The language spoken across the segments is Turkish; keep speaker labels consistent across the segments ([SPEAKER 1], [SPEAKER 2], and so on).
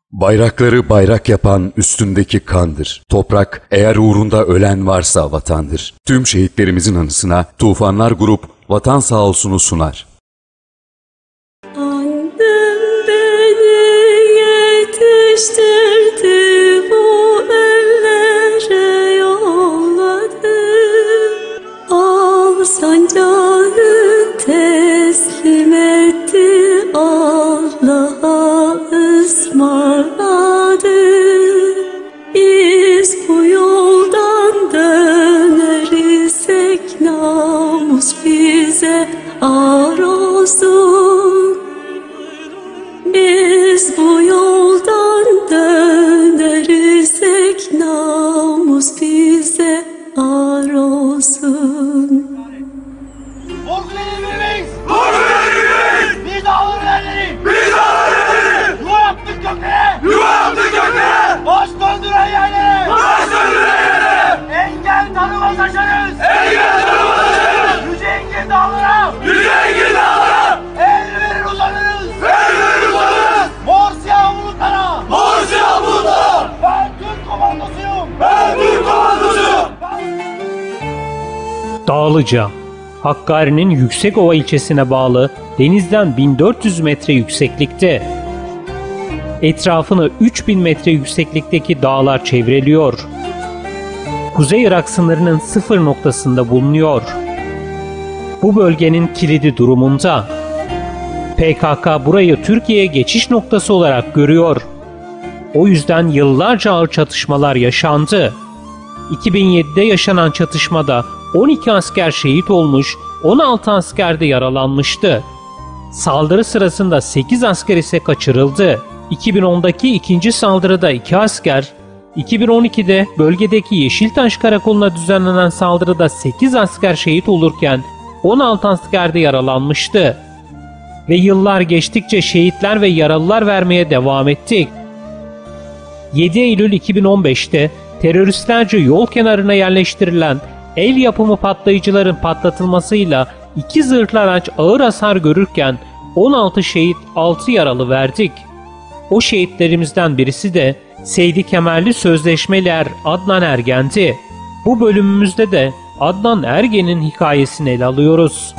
[SPEAKER 1] Bayrakları bayrak yapan üstündeki kandır. Toprak eğer uğrunda ölen varsa vatandır. Tüm şehitlerimizin anısına Tufanlar Grup Vatan Sağ Olsun'u sunar.
[SPEAKER 2] Annem beni yetiştirdi, bu ellere yolladı. Al sancağı teslim etti, Allah'a ısmarladı. Biz bu yoldan dönersek namus bize ar olsun. Biz bu yoldan dönersek namus bize ar olsun.
[SPEAKER 3] Borçları vermeyiz! Borçları vermeyiz! Biz dağları Biz dağları Yuva yaptık göklere! Yuva yaptık göklere! Baş döndüren yerlere! Baş döndüren yerlere! Engel tanımaz aşarız! Engel tanımaz aşarız! Yüce engin dağlara! Yüce engin dağlara! El verir uzanırız! El verir uzanırız! Mor siyah bulutlara! Mor siyah bulutlara! Ben Türk komandosuyum! Ben Türk komandosuyum!
[SPEAKER 4] Dağlıca, Hakkari'nin Yüksekova ilçesine bağlı denizden 1400 metre yükseklikte. Etrafını 3000 metre yükseklikteki dağlar çevreliyor. Kuzey Irak sınırının sıfır noktasında bulunuyor. Bu bölgenin kilidi durumunda. PKK burayı Türkiye'ye geçiş noktası olarak görüyor. O yüzden yıllarca ağır çatışmalar yaşandı. 2007'de yaşanan çatışmada 12 asker şehit olmuş, 16 asker de yaralanmıştı. Saldırı sırasında 8 asker ise kaçırıldı. 2010'daki ikinci saldırıda 2 asker, 2012'de bölgedeki Yeşiltaş Karakolu'na düzenlenen saldırıda 8 asker şehit olurken 16 asker de yaralanmıştı. Ve yıllar geçtikçe şehitler ve yaralılar vermeye devam ettik. 7 Eylül 2015'te teröristlerce yol kenarına yerleştirilen el yapımı patlayıcıların patlatılmasıyla 2 zırhlı araç ağır hasar görürken 16 şehit 6 yaralı verdik. O şehitlerimizden birisi de Seydi Kemerli Sözleşmeli Adnan Ergen'di. Bu bölümümüzde de Adnan Ergen'in hikayesini ele alıyoruz.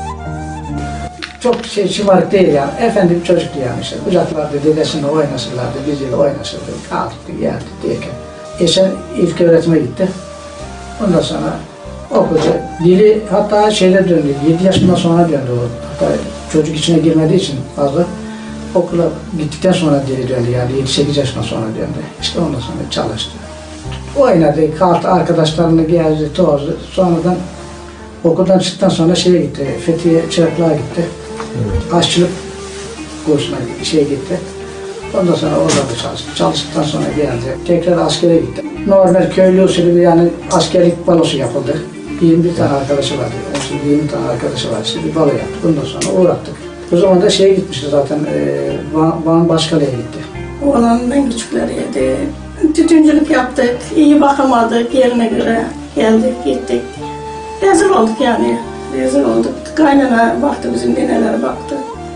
[SPEAKER 5] Çok şımarık değil yani. Efendim çocuktu yani işte. Kucaklarda dedesini oynasırlardı, biziyle oynasırdı. Kalktık, yerdik diyeken. Sen ilk öğretime gitti. Ondan sonra okulca dili hatta şeyler döndü. 7 yaşından sonra döndü o. Hatta çocuk içine girmediği için fazla. Okula gittikten sonra dili döndü yani 7-8 yaşından sonra döndü. İşte ondan sonra çalıştı. Oynadı, kalktı, arkadaşlarını gezdi, tozdu. Sonradan okuldan çıktıktan sonra şeye gitti, Fethiye Çıraklığa gitti. Evet. Aşçılık kursuna gitti. Ondan sonra orada da çalıştı. Çalıştıktan sonra geldi. Tekrar askere gitti. Normal köylü usulü yani askerlik balosu yapıldı. 21 tane arkadaşı vardı. 20 tane arkadaşı vardı. İşte bir balo yaptık. Ondan sonra uğrattık. O zaman da şeye gitmişti zaten, Van Başkale'ye gitti.
[SPEAKER 6] Oğlanın en küçükleriydi. Tütüncülük yaptık, iyi bakamadık, yerine göre geldik, gittik. Rezil olduk yani, rezil olduk. Kaynana baktı, bizim ninelere baktı.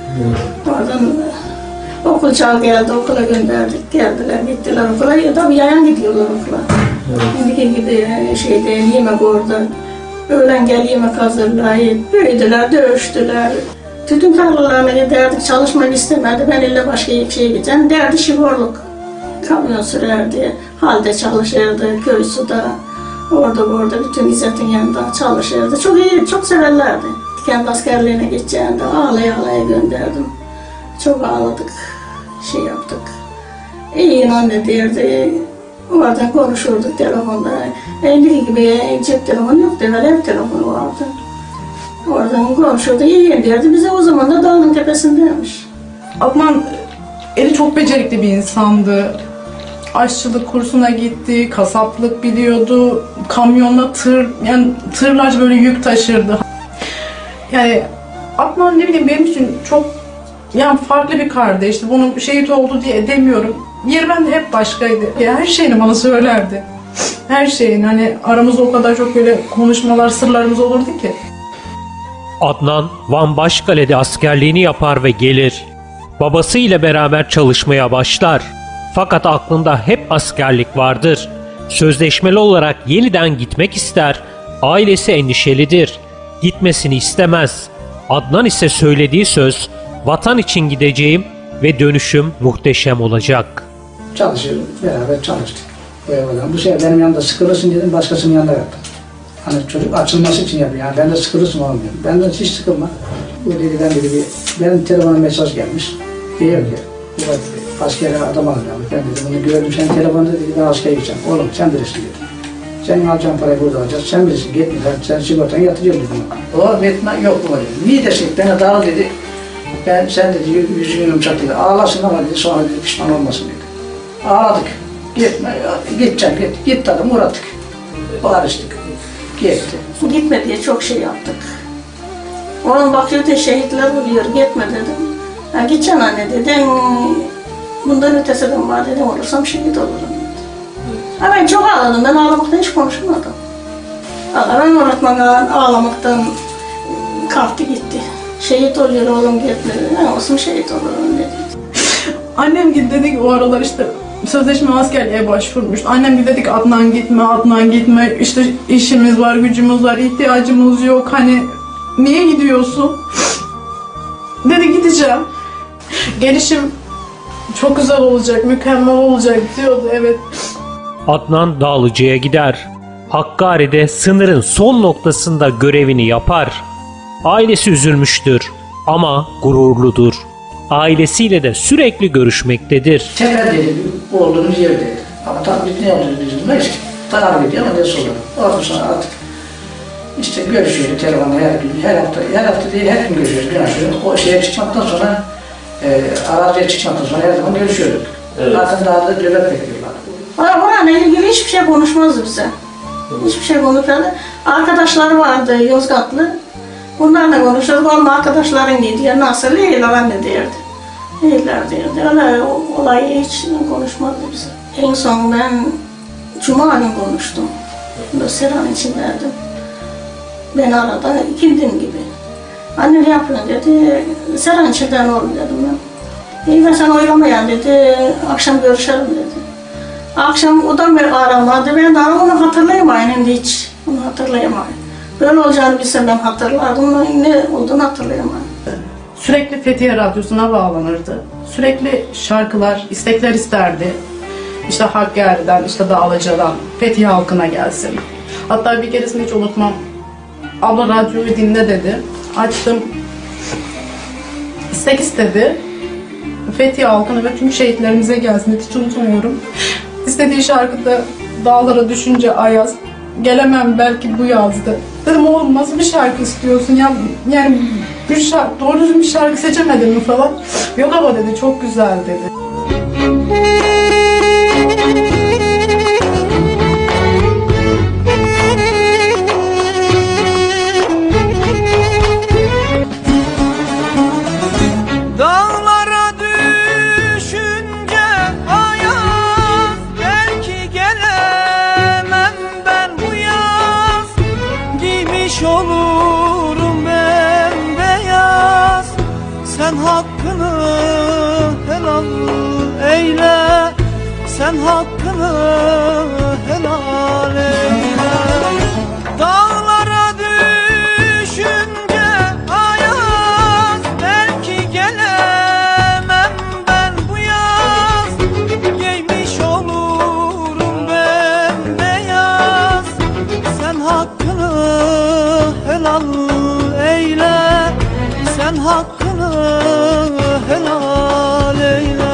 [SPEAKER 6] Oradan okul çağı geldi, okula gönderdik, geldiler, gittiler okula. Tabii yayan gidiyorlar okula. Şimdiki gibi şeyde, yemek orada. Öğlen gel yemek hazırlayıp, büyüdüler, dövüştüler. Tütün tarlalarına giderdik, çalışmak istemedi. Ben illa başka bir şeye gideceğim. Derdi şoförlük. Kamyon sürerdi, halde çalışırdı, köy suda. Orada burada bütün İzzet'in yanında çalışırdı. Çok iyi, çok severlerdi. Kendi askerliğine gideceğinde ağlaya ağlaya gönderdim. Çok ağladık, şey yaptık. İyi anne derdi. Oradan konuşurduk telefonda. Eski gibi cep telefonu yoktu, evvel ev telefonu vardı. Oradan konuşurdu, iyi derdi. Bize o zaman da dağın tepesindeymiş.
[SPEAKER 7] Adnan eli çok becerikli bir insandı. Aşçılık kursuna gitti, kasaplık biliyordu, kamyonla yani tırlarca böyle yük taşırdı. Yani Adnan ne bileyim benim için çok yani farklı bir kardeşti. Bunun şehit oldu diye demiyorum. Yeri bende hep başkaydı. Her şeyini bana söylerdi. Her şeyin hani aramızda o kadar çok böyle konuşmalar, sırlarımız olurdu ki.
[SPEAKER 4] Adnan Van Başkale'de askerliğini yapar ve gelir. Babası ile beraber çalışmaya başlar. Fakat aklında hep askerlik vardır. Sözleşmeli olarak yeniden gitmek ister. Ailesi endişelidir. Gitmesini istemez. Adnan ise söylediği söz, vatan için gideceğim ve dönüşüm muhteşem olacak.
[SPEAKER 5] Çalışıyoruz, beraber çalıştık. Bu sefer benim yanımda sıkılırsın dedim, başkasının yanında yaptım. Hani çocuk açılması için yapıyor. Yani ben de sıkılırsın olmuyor. Benden hiç sıkılma. Bu dedi, benim telefona mesaj gelmiş. Diyor ki, bu dedi, askere adam alacağım. Ben dedim, bunu gördüm, sen telefonda dedi, ben askere gideceğim. Oğlum sen bilirsin diyor. Senin alacağın parayı burada alacağız, sen bilirsin, gitme, sen sigortanı yatırıyorum dedim. O etme, yok bu dedi. Niye desek, beni dağıl dedi. Sen dedi, yüzünü yumuşak dedi. Ağlasın ama dedi, sonra dedi, pişman olmasın dedi. Ağladık. Gitme, gideceğim, git dedim, uğradık. Barıştık. Gitti.
[SPEAKER 6] Gitme diye çok şey yaptık. Oğlum bakıyor da şehitler oluyor, gitme dedim. Ha, gideceksin anne dedim, bundan ötesi de var dedim, olursam şehit olurum dedi. Ha, ben çok ağladım, ben ağlamaktan hiç konuşmadım. Ben öğretmen ağlamaktan kalktı gitti. Şehit oluyor oğlum gitme dedi, ben olsun şehit olurum dedi.
[SPEAKER 7] Annem gibi dedi ki o aralar işte sözleşme askerliğe başvurmuş. Annem gibi dedi ki Adnan gitme, işte işimiz var, gücümüz var, ihtiyacımız yok, hani niye gidiyorsun? Dedi gideceğim. Gelişim çok güzel olacak, mükemmel olacak diyordu, evet.
[SPEAKER 4] Adnan Dağlıcı'ya gider. Hakkari'de sınırın son noktasında görevini yapar. Ailesi üzülmüştür ama gururludur. Ailesiyle de sürekli görüşmektedir.
[SPEAKER 5] Tekrar dedi, olduğumuz yer dedi. Ama tabii biz ne olduğunu bilmeyiz ki. Tanrı biliyor ama ne sorun. Ondan sonra artık işte görüşüyoruz telefonla her hafta değil her gün görüşüyoruz. O şeye çıkmaktan sonra, araziye çıkmaktan sonra her zaman görüşüyorduk. Evet. Zaten daha da nöbet bekliyorlar.
[SPEAKER 6] Bana ilgili hiçbir şey konuşmazdı bize. Hiçbir şey konuşmadı. Arkadaşları vardı Yozgatlı. Bunlarla konuşuyorduk. Onun arkadaşların ne diyor, nasıl iyiler anne derdi. İyiler derdi. Öyle olayı hiç konuşmadı bize. En son ben Cuma günü konuştum. Seran içindeydim. Beni aradı, ikindin gibi. Anne ne yapıyorsun dedi. Seran içinden oğlum dedim ben. İyi ben sen oylamayan dedi. Akşam görüşelim dedi. Akşam o da beni aramadı. Ben daha onu hatırlayamayın hiç. Onu hatırlayamayın. Böyle olacağını bilsem ben hatırlardım. Ne olduğunu hatırlayamayın.
[SPEAKER 7] Sürekli Fethiye Radyosu'na bağlanırdı. Sürekli şarkılar, istekler isterdi. İşte Hakkari'den, işte Dağlıca'dan, Fethiye halkına gelsin. Hatta bir keresini hiç unutmam. Abla radyoyu dinle dedi. Açtım. İstek istedi. Fethiye halkına ve tüm şehitlerimize gelsin dedi. Hiç unutmuyorum. İstediği şarkıda Dağlara düşünce ayaz. Gelemem belki bu yazdı. Dedim oğlum nasıl bir şarkı istiyorsun ya? Yani doğru düzgün bir şarkı seçemedin mi falan. Yok ama dedi çok güzel dedi.
[SPEAKER 3] Olurum bembeyaz. Sen hakkını helal eyle. Sen hakkını helal eyle. Dağlara düşünce ayaz. Belki gelemem ben bu yaz. Giymiş olurum bembeyaz. Sen hakkını helal eyle, sen hakkını helal eyle.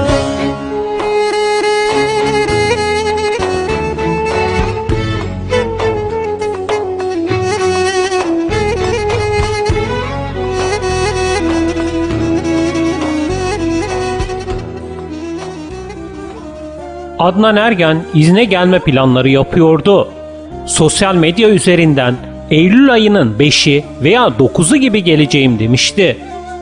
[SPEAKER 4] Adnan Ergen izne gelme planları yapıyordu. Sosyal medya üzerinden Eylül ayının 5'i veya 9'u gibi geleceğim demişti.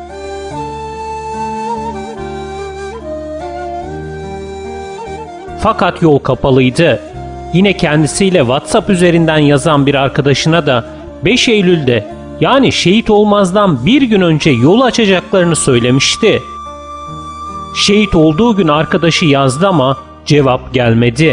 [SPEAKER 4] Fakat yol kapalıydı. Yine kendisiyle WhatsApp üzerinden yazan bir arkadaşına da 5 Eylül'de yani şehit olmazdan bir gün önce yol açacaklarını söylemişti. Şehit olduğu gün arkadaşı yazdı ama cevap gelmedi.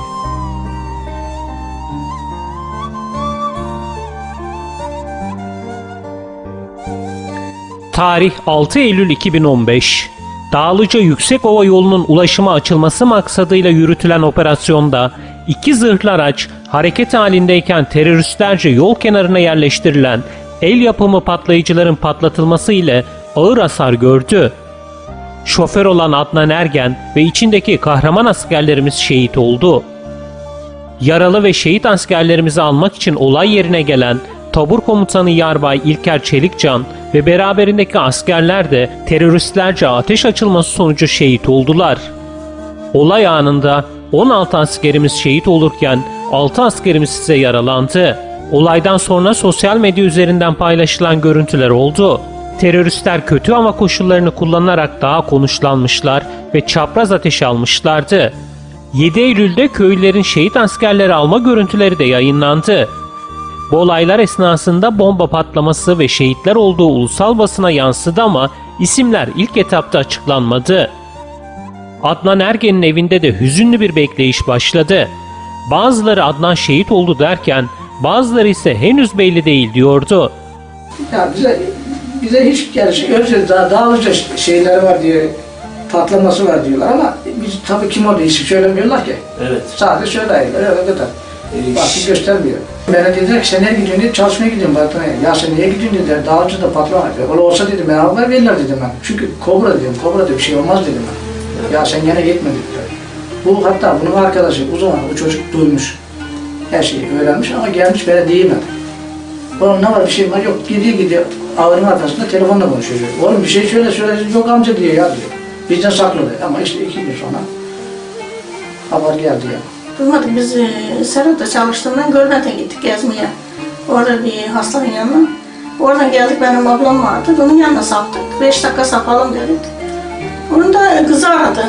[SPEAKER 4] Tarih 6 Eylül 2015. Dağlıca Yüksekova yolunun ulaşıma açılması maksadıyla yürütülen operasyonda 2 zırhlı araç hareket halindeyken teröristlerce yol kenarına yerleştirilen el yapımı patlayıcıların patlatılması ile ağır hasar gördü. Şoför olan Adnan Ergen ve içindeki kahraman askerlerimiz şehit oldu. Yaralı ve şehit askerlerimizi almak için olay yerine gelen Tabur Komutanı Yarbay İlker Çelikcan ve beraberindeki askerler de teröristlerce ateş açılması sonucu şehit oldular. Olay anında 16 askerimiz şehit olurken 6 askerimiz ise yaralandı. Olaydan sonra sosyal medya üzerinden paylaşılan görüntüler oldu. Teröristler kötü hava koşullarını kullanarak dağa konuşlanmışlar ve çapraz ateş almışlardı. 7 Eylül'de köylülerin şehit askerleri alma görüntüleri de yayınlandı. Bu olaylar esnasında bomba patlaması ve şehitler olduğu ulusal basına yansıdı ama isimler ilk etapta açıklanmadı. Adnan Ergen'in evinde de hüzünlü bir bekleyiş başladı. Bazıları Adnan şehit oldu derken bazıları ise henüz belli değil diyordu.
[SPEAKER 5] Ya bize hiç görüşürüz daha dağlıca şeyleri var diye, patlaması var diyorlar ama biz tabii kim olduğu isim söylemiyorlar ki. Evet. Sadece söylüyorlar öyle kadar. Bakın göstermiyor. Bana dediler ki sen nereye gidiyorsun dedi, çalışmaya gidiyorum patronaya. Ya sen niye gidiyorsun dediler, dağlıca da patron var. Öyle olsa dedim ben haber verirler dedim ben. Çünkü kobra dedim bir şey olmaz dedim ben. Ya sen gene gitme dediler. Bu hatta bunun arkadaşı o zaman bu çocuk duymuş. Her şeyi öğrenmiş ama gelmiş bana diyemedi. Oğlum ne var bir şey var yok gidiyor ağırın arkasında telefonla konuşuyor. Oğlum bir şey söyle yok amca diyor ya diyor. Bizden sakladı ama işte 2 gün sonra haber geldi ya.
[SPEAKER 6] Duymadık biz Serhat'ta çalıştığımdan Gölbent'e gittik gezmeye. Orada bir hastanın yanına. Oradan geldik benim ablam vardı. Onun yanına saptık. 5 dakika sapalım dedik. Onun da kızı aradı.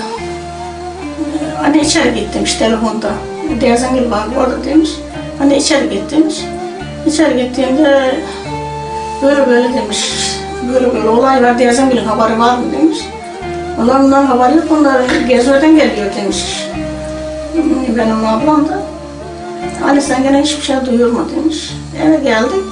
[SPEAKER 6] Anne içeri git demiş telefonda. Diyazengil vardı orada demiş. Anne içeri git demiş. İçeri gittiğimde böyle demiş. Böyle olay var Diyazengil'in haberi var mı demiş. Onların haberi yok onlar gezmeden geliyor demiş. Benim ablam da. Ali sen gene hiçbir şey duyurma demiş. Eve geldik.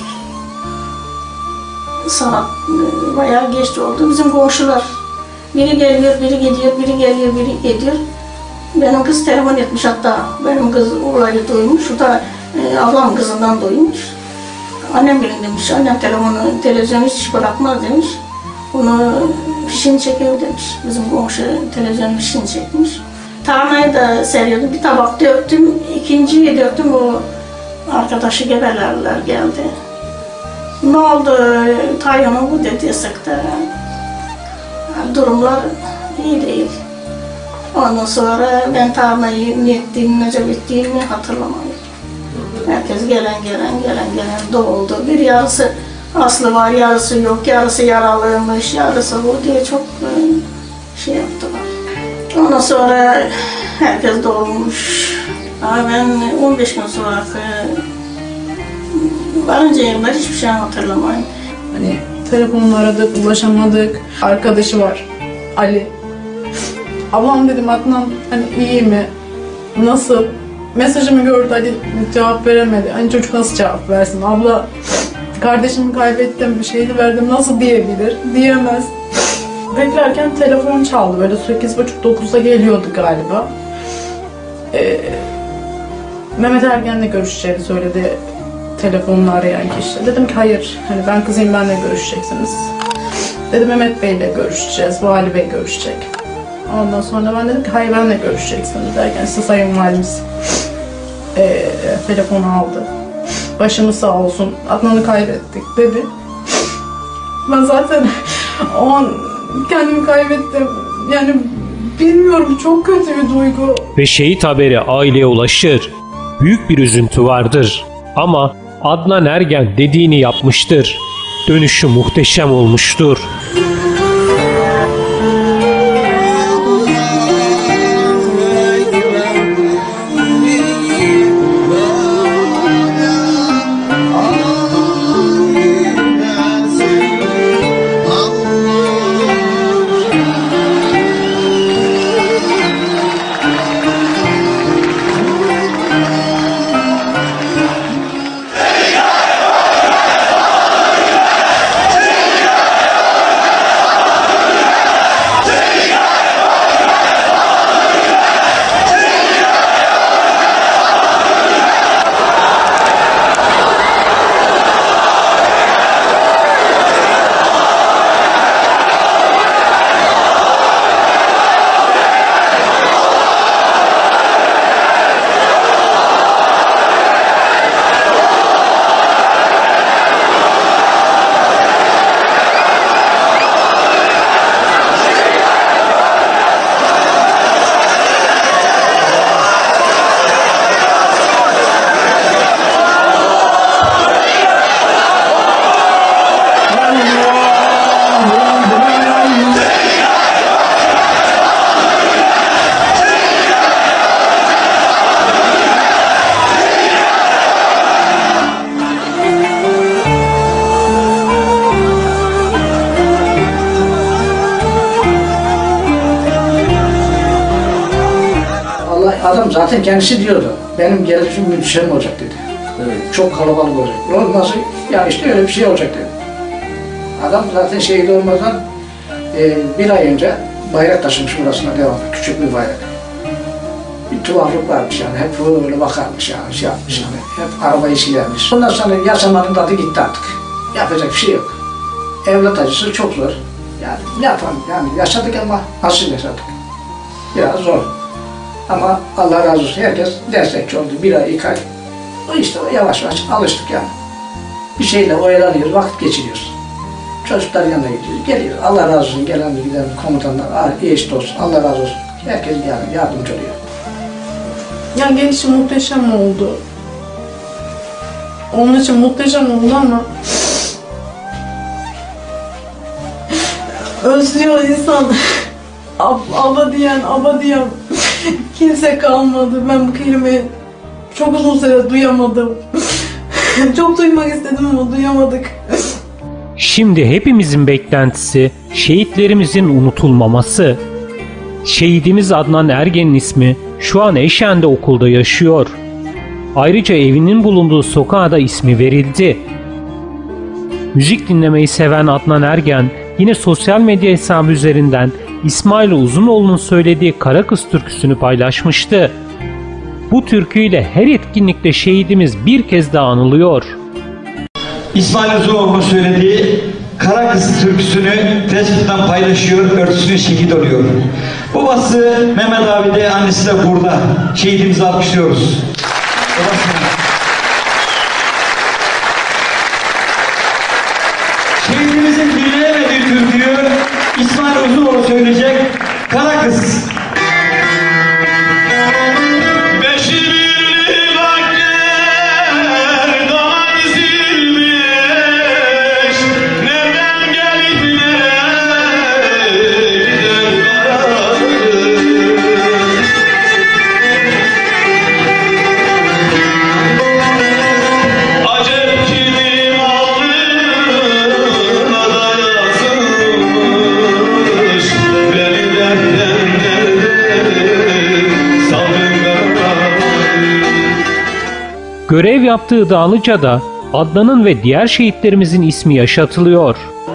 [SPEAKER 6] Saat bayağı geç oldu. Bizim komşular biri geliyor, biri gidiyor, biri geliyor, biri gidiyor. Benim kız telefon etmiş hatta. Benim kız olayı duymuş. O da ablam kızından duymuş. Annem bilin demiş. Annem televizyonu hiç bırakmaz demiş. Onu fişini çekiyor demiş. Bizim komşu televizyonun fişini çekmiş. Tarhanayı da seriyordum. Bir tabak döktüm. İkinciyi döktüm. O arkadaşı gebelerler geldi. Ne oldu? Tayyonu bu dedi sıktı. Durumlar iyi değil. Ondan sonra ben tarhanayı ne ettiğimi, ne ettiğimi hatırlamadım. Herkes gelen doldu. Bir yarısı aslı var, yarısı yok, yarısı yaralıymış, yarısı bu diye çok şey yaptılar. Ondan sonra herkes dolmuş. Ben 15 gün sonra varınca evimden hiçbir şey hatırlamayın.
[SPEAKER 7] Hani telefonla aradık, ulaşamadık. Arkadaşı var, Ali. Ablam dedim Adnan hani iyi mi? Nasıl? Mesajımı gördü, Ali cevap veremedi. Hani çocuk nasıl cevap versin? Abla kardeşimi kaybettim, bir şeydi verdim nasıl diyebilir? Diyemez. Beklerken telefon çaldı. Böyle 8.30-9'da geliyordu galiba. Mehmet Ergen'le görüşeceğini söyledi telefonla arayan kişi. Dedim ki hayır, hani ben kızıyım benle görüşeceksiniz. Dedi Mehmet Bey'le görüşeceğiz, Vali Bey görüşecek. Ondan sonra ben dedim ki hayır benle görüşeceksiniz derken işte Sayın Valimiz telefonu aldı. Başımız sağ olsun, Adnan'ı kaybettik dedi. Ben zaten o an kendimi kaybettim. Yani bilmiyorum çok kötü bir duygu.
[SPEAKER 4] Ve şehit haberi aileye ulaşır. Büyük bir üzüntü vardır. Ama Adnan Ergen dediğini yapmıştır. Dönüşü muhteşem olmuştur.
[SPEAKER 5] adam zaten kendisi diyordu. Benim gelişim müthişem olacak dedi. Evet. Çok kalabalık olacak. O nasıl? Ya işte öyle bir şey olacak dedi. Adam zaten şehit olmadan bir ay önce bayrak taşımış burasına devamlı. Küçük bir bayrak. Bir tuhaflık varmış yani. Hep böyle bakarmış yani. Şey yapmış yani. Hep arabayı silermiş. Ondan sonra yaşamanın tadı gitti artık. Yapacak bir şey yok. Evlat acısı çok zor. Yani ne yapalım yani yaşadık ama nasıl yaşadık? Biraz zor. Ama Allah razı olsun herkes destekçi oldu. Bir ay, 2 ay. O işte yavaş yavaş alıştık yani. Bir şeyle oyalanıyoruz, vakit geçiriyoruz. Çocuklar yanına gidiyoruz, geliyoruz. Allah razı olsun gelen giden komutanlar, eş dost, Allah razı olsun. Herkes yani yardımcı oluyor.
[SPEAKER 7] Yani gelişim muhteşem oldu. Onun için muhteşem oldu ama özlüyor insan. Abadiyen kimse kalmadı. Ben bu kelimeyi çok uzun süre duyamadım. Çok duymak istedim ama duyamadık.
[SPEAKER 4] Şimdi hepimizin beklentisi şehitlerimizin unutulmaması. Şehidimiz Adnan Ergen'in ismi şu an Eşen'de okulda yaşıyor. Ayrıca evinin bulunduğu sokağa da ismi verildi. Müzik dinlemeyi seven Adnan Ergen yine sosyal medya hesabı üzerinden İsmail Uzunoğlu'nun söylediği Kara Kız türküsünü paylaşmıştı. Bu türküyle her etkinlikte şehidimiz bir kez daha anılıyor.
[SPEAKER 8] İsmail Uzunoğlu'nun söylediği Kara Kız türküsünü Facebook'tan paylaşıyor, örtüsüne şehit oluyor. Babası Mehmet abi de, annesi de burada. Şehidimizi alkışlıyoruz. Şehidimizin dinleyemediği türküyü İsmail Uzunoğlu söyleyecek. Kara Kız.
[SPEAKER 4] Görev yaptığı Dağlıca'da Adnan'ın ve diğer şehitlerimizin ismi yaşatılıyor.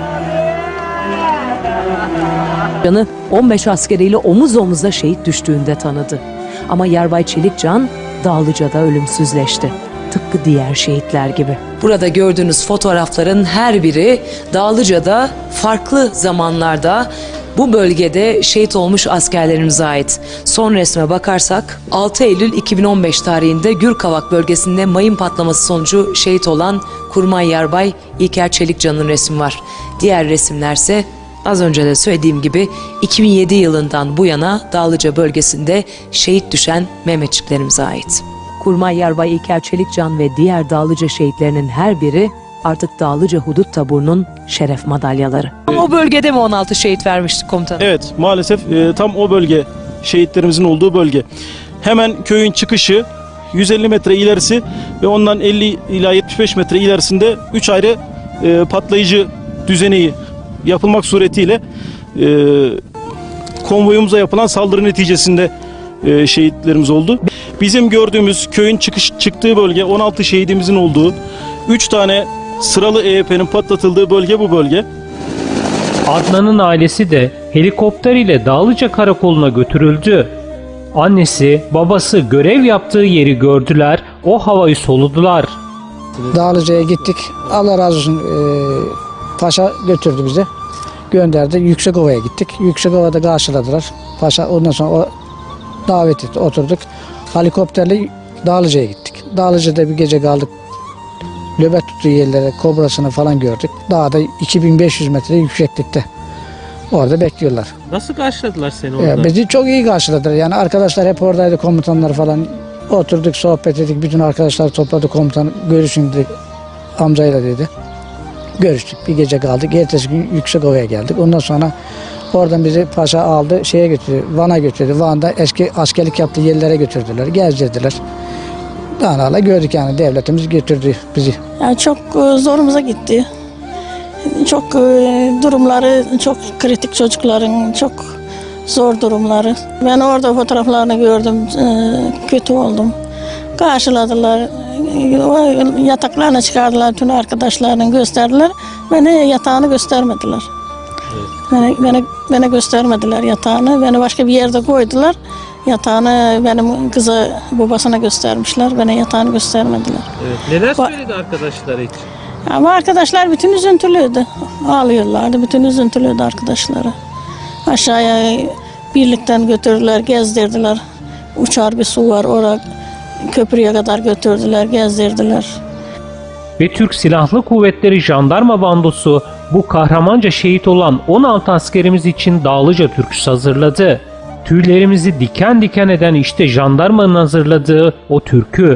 [SPEAKER 9] 15 askeriyle omuz omuza şehit düştüğünde tanıdı. Ama Yarbay Çelikcan Dağlıca'da ölümsüzleşti. Tıpkı diğer şehitler gibi. Burada gördüğünüz fotoğrafların her biri Dağlıca'da farklı zamanlarda bu bölgede şehit olmuş askerlerimize ait. Son resme bakarsak 6 Eylül 2015 tarihinde Gürkavak bölgesinde mayın patlaması sonucu şehit olan Kurmay Yarbay İlker Çelikcan'ın resmi var. Diğer resimlerse az önce de söylediğim gibi 2007 yılından bu yana Dağlıca bölgesinde şehit düşen Mehmetçiklerimize ait. Kurmay Yarbay İlker Çelikcan ve diğer Dağlıca şehitlerinin her biri artık Dağlıca Hudut Taburu'nun şeref madalyaları. O bölgede mi 16 şehit vermiştik komutanım?
[SPEAKER 10] Evet, maalesef tam o bölge, şehitlerimizin olduğu bölge. Hemen köyün çıkışı 150 metre ilerisi ve ondan 50 ila 75 metre ilerisinde 3 ayrı patlayıcı düzeneği yapılmak suretiyle konvoyumuza yapılan saldırı neticesinde şehitlerimiz oldu. Bizim gördüğümüz köyün çıktığı bölge 16 şehidimizin olduğu, 3 tane sıralı EYP'nin patlatıldığı bölge bu bölge.
[SPEAKER 4] Adnan'ın ailesi de helikopter ile Dağlıca Karakolu'na götürüldü. Annesi, babası görev yaptığı yeri gördüler, o havayı soludular.
[SPEAKER 5] Dağlıca'ya gittik. Allah razı olsun paşa götürdü bizi. Gönderdi. Yüksekova'ya gittik. Yüksekova'da karşıladılar. Paşa ondan sonra o davet etti. Oturduk. Helikopterle Dağlıca'ya gittik. Dağlıca'da bir gece kaldık. Löbet tuttuğu yerlere, kobrasını falan gördük. Dağda 2500 metre yükseklikte. Orada bekliyorlar.
[SPEAKER 4] Nasıl karşıladılar seni orada?
[SPEAKER 5] Bizi çok iyi karşıladılar. Yani arkadaşlar hep oradaydı, komutanlar falan. Oturduk, sohbet ettik. Bütün arkadaşlar topladı, komutan görüşün dedik. Amcayla dedi. Görüştük. Bir gece kaldık. Ertesi gün Yüksekova'ya geldik. Ondan sonra oradan bizi paşa aldı, şeye götürdü, Van'a götürdü. Van'da eski askerlik yaptığı yerlere götürdüler, gezdirdiler. Daha gördük yani, devletimiz götürdü bizi.
[SPEAKER 6] Yani çok zorumuza gitti. Çok durumları çok kritik, çocukların çok zor durumları. Ben orada fotoğraflarını gördüm, kötü oldum. Karşıladılar, yataklarına çıkardılar, tüm arkadaşlarını gösterdiler. Beni yatağını göstermediler. Beni göstermediler yatağını, beni başka bir yerde koydular. Yatağını benim kıza babasına göstermişler, bana yatağını göstermediler.
[SPEAKER 4] Evet. Neler söyledi arkadaşlar hiç?
[SPEAKER 6] Ama arkadaşlar bütün üzüntülüydü, ağlıyorlardı, bütün üzüntülüydü arkadaşları. Aşağıya birlikten götürdüler, gezdirdiler. Uçar bir su var, oraya köprüye kadar götürdüler, gezdirdiler.
[SPEAKER 4] Ve Türk Silahlı Kuvvetleri Jandarma Bandosu bu kahramanca şehit olan 16 askerimiz için Dağlıca türküsü hazırladı. Tüylerimizi diken diken eden işte jandarmanın hazırladığı o türkü.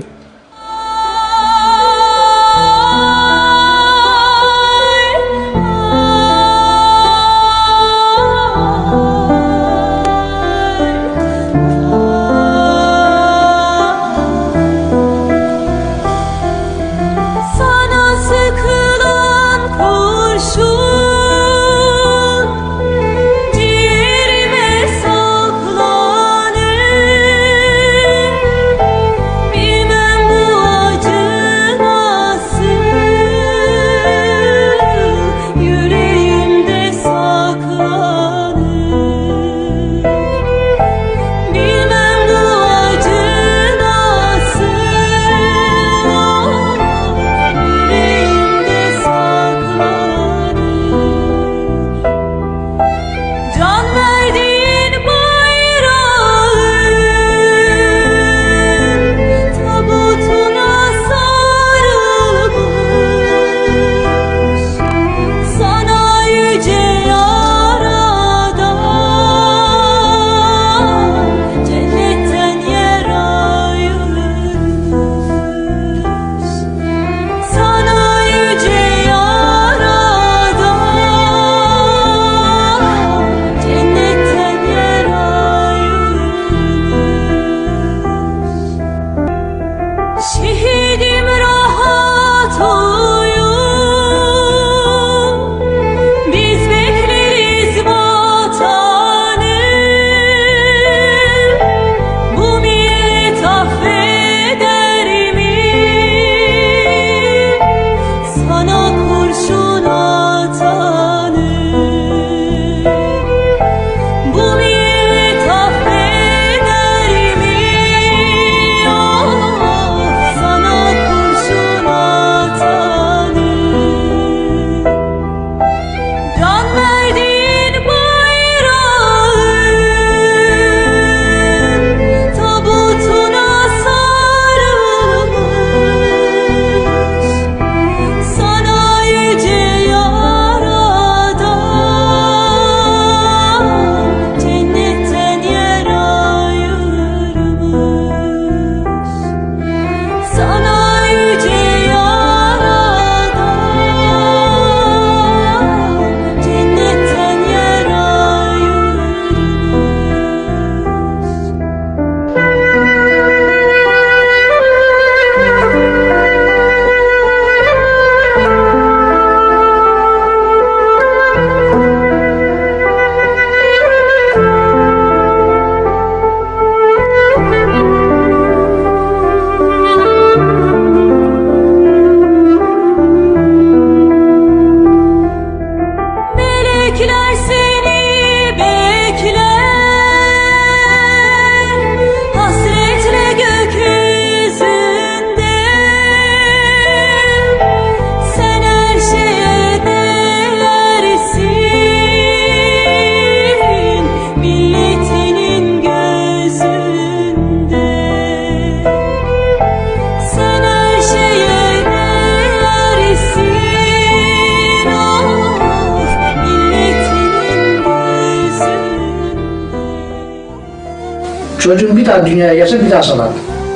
[SPEAKER 5] Çocuğum bir daha dünyaya gelse bir daha salarım.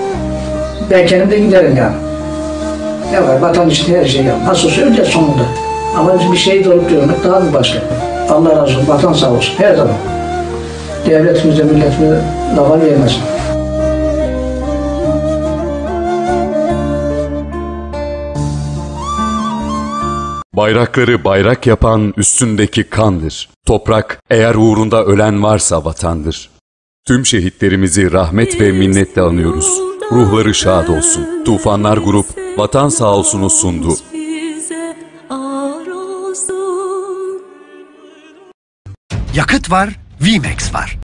[SPEAKER 5] Ben kendim de giderim yani. Ne var, vatan için her şey yap. Nasıl öleceğiz sonunda. Ama biz bir şehit olup görmek daha bir başka. Allah razı olsun, vatan sağ olsun her zaman. Devletimize, milletimize lava vermesin.
[SPEAKER 1] Bayrakları bayrak yapan üstündeki kandır. Toprak eğer uğrunda ölen varsa vatandır. Tüm şehitlerimizi rahmet ve minnetle anıyoruz. Ruhları şad olsun. Tufanlar Grup Vatan Sağ Olsun'u sundu.
[SPEAKER 2] bize ar olsun.
[SPEAKER 11] Yakıt var, VMAX var.